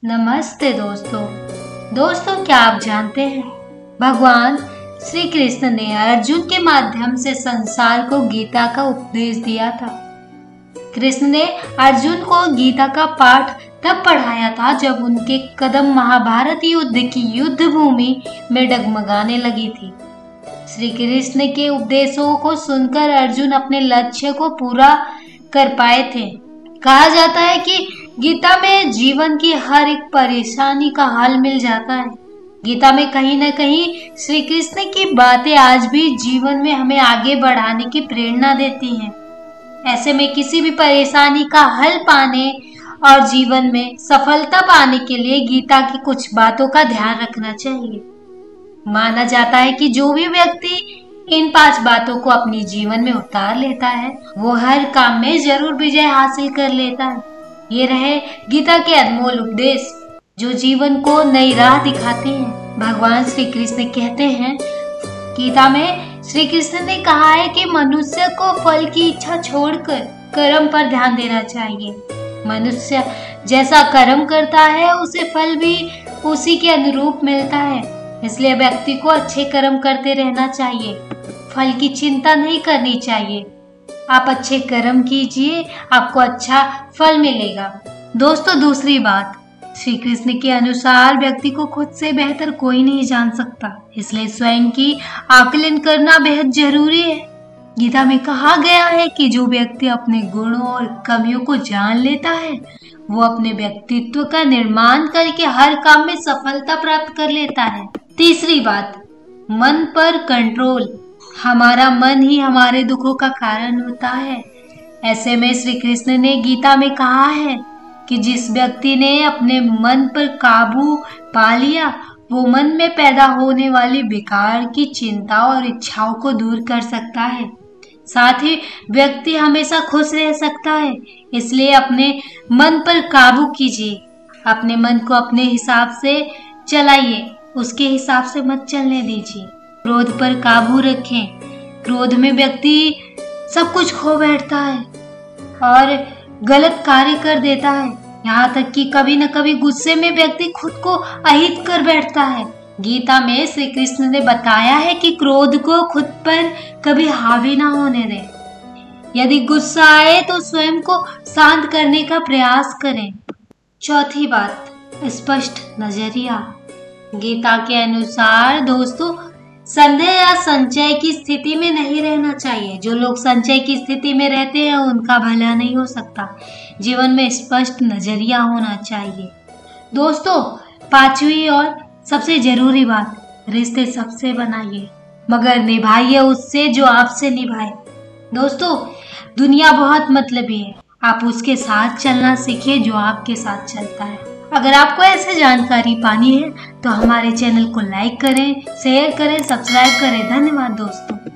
नमस्ते दोस्तों क्या आप जानते हैं भगवान श्री कृष्ण ने अर्जुन के माध्यम से संसार को गीता का उपदेश दिया था। कृष्ण ने अर्जुन को गीता का पाठ तब पढ़ाया था जब उनके कदम महाभारत युद्ध की युद्ध भूमि में डगमगाने लगी थी। श्री कृष्ण के उपदेशों को सुनकर अर्जुन अपने लक्ष्य को पूरा कर पाए थे। कहा जाता है कि गीता में जीवन की हर एक परेशानी का हल मिल जाता है। गीता में कहीं न कहीं श्री कृष्ण की बातें आज भी जीवन में हमें आगे बढ़ाने की प्रेरणा देती हैं। ऐसे में किसी भी परेशानी का हल पाने और जीवन में सफलता पाने के लिए गीता की कुछ बातों का ध्यान रखना चाहिए। माना जाता है कि जो भी व्यक्ति इन 5 बातों को अपने जीवन में उतार लेता है वो हर काम में जरूर विजय हासिल कर लेता है। ये रहे गीता के अनमोल उपदेश जो जीवन को नई राह दिखाते हैं। भगवान श्री कृष्ण कहते हैं, गीता में श्री कृष्ण ने कहा है कि मनुष्य को फल की इच्छा छोड़कर कर्म पर ध्यान देना चाहिए। मनुष्य जैसा कर्म करता है उसे फल भी उसी के अनुरूप मिलता है। इसलिए व्यक्ति को अच्छे कर्म करते रहना चाहिए, फल की चिंता नहीं करनी चाहिए। आप अच्छे कर्म कीजिए, आपको अच्छा फल मिलेगा। दोस्तों दूसरी बात, श्री कृष्ण के अनुसार व्यक्ति को खुद से बेहतर कोई नहीं जान सकता, इसलिए स्वयं की आकलन करना बेहद जरूरी है। गीता में कहा गया है कि जो व्यक्ति अपने गुणों और कमियों को जान लेता है वो अपने व्यक्तित्व का निर्माण करके हर काम में सफलता प्राप्त कर लेता है। तीसरी बात, मन पर कंट्रोल। हमारा मन ही हमारे दुखों का कारण होता है। ऐसे में श्री कृष्ण ने गीता में कहा है कि जिस व्यक्ति ने अपने मन पर काबू पा लिया वो मन में पैदा होने वाली बेकार की चिंता और इच्छाओं को दूर कर सकता है। साथ ही व्यक्ति हमेशा खुश रह सकता है। इसलिए अपने मन पर काबू कीजिए, अपने मन को अपने हिसाब से चलाइए, उसके हिसाब से मत चलने दीजिए। क्रोध पर काबू रखें। क्रोध में व्यक्ति सब कुछ खो बैठता है और गलत कार्य कर देता है। यहाँ तक कि कभी न कभी गुस्से में व्यक्ति खुद को अहित कर बैठता है। गीता में श्री कृष्ण ने बताया है कि क्रोध को खुद पर कभी हावी ना होने दें। यदि गुस्सा आए तो स्वयं को शांत करने का प्रयास करें। चौथी बात, स्पष्ट नजरिया। गीता के अनुसार दोस्तों संदेह या संचय की स्थिति में नहीं रहना चाहिए। जो लोग संचय की स्थिति में रहते हैं उनका भला नहीं हो सकता। जीवन में स्पष्ट नजरिया होना चाहिए। दोस्तों 5वीं और सबसे जरूरी बात, रिश्ते सबसे बनाइए मगर निभाइए उससे जो आपसे निभाए। दोस्तों दुनिया बहुत मतलबी है, आप उसके साथ चलना सीखिए जो आपके साथ चलता है। अगर आपको ऐसे जानकारी पानी है तो हमारे चैनल को लाइक करें, शेयर करें, सब्सक्राइब करें। धन्यवाद दोस्तों।